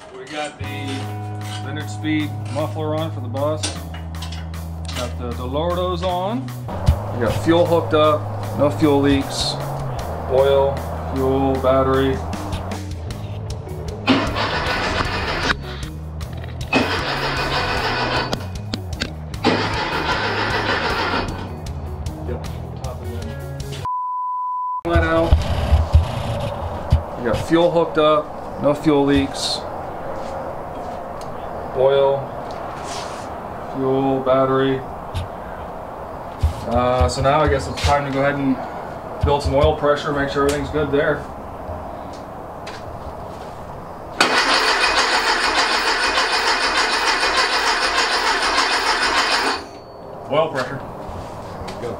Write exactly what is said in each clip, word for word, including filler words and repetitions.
We got the vintage speed muffler on for the bus. Got the Delordos on. We got fuel hooked up, no fuel leaks, oil, fuel, battery. Yep, top of it. Let out. We got fuel hooked up, no fuel leaks, oil, fuel, battery. Uh, so now I guess it's time to go ahead and build some oil pressure, make sure everything's good there. Oil pressure. Go.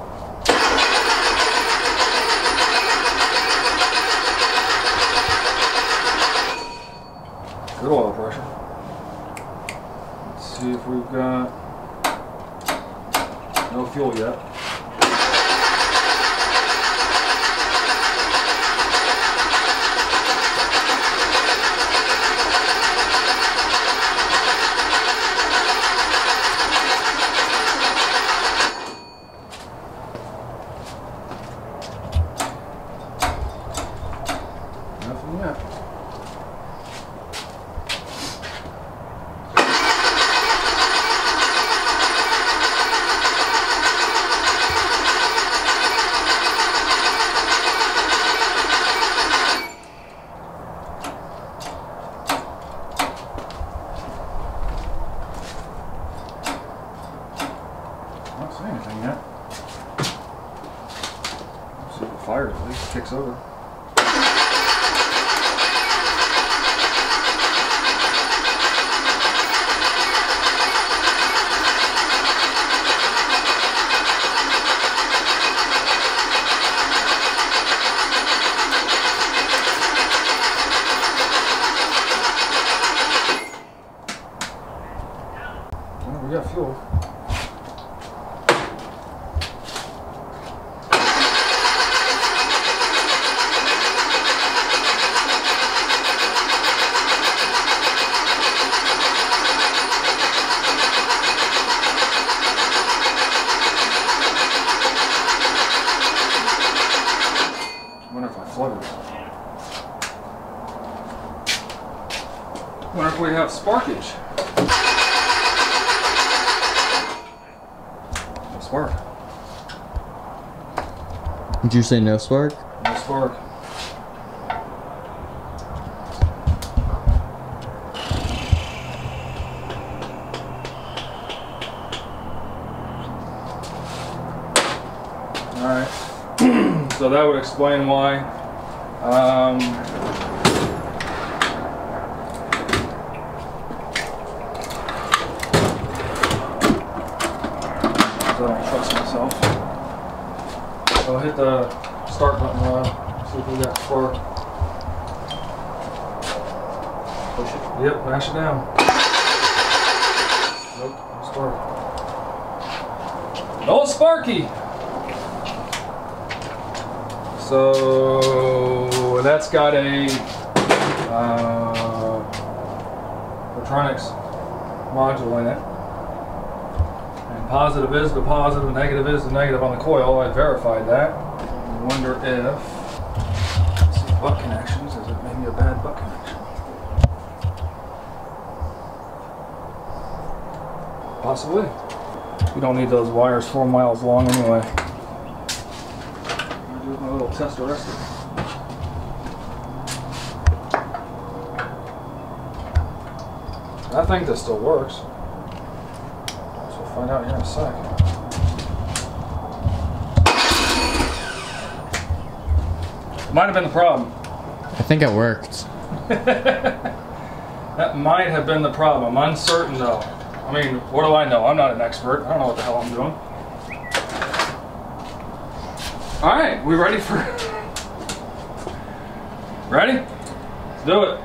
Good oil pressure. Let's see if we've got no fuel yet. Nothing yet. Not saying anything yet. Let's see if the fire at least kicks over. Well, we got fuel. Wonder if I flooded. Wonder if we have sparkage. No spark. Did you say no spark? No spark. Alright. So that would explain why. Um, I don't trust myself. So I'll hit the start button, Rod. See if we got spark. Push it. Yep, mash it down. Nope, no spark. No sparky! So that's got a uh, electronics module in it. And positive is the positive, negative is the negative on the coil. I verified that. I wonder if, let's see, butt connections, is it maybe a bad butt connection? Possibly. We don't need those wires four miles long anyway. My little test arrested. I think this still works. So we'll find out here in a sec. Might have been the problem. I think it worked. That might have been the problem. I'm uncertain though. I mean, what do I know? I'm not an expert. I don't know what the hell I'm doing. All right, we ready for? Ready? Let's do it.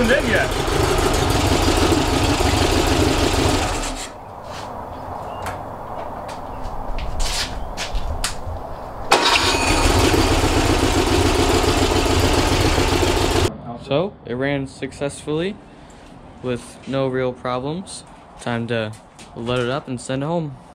tuned in yet. So, it ran successfully with no real problems. Time to load it up and send it home.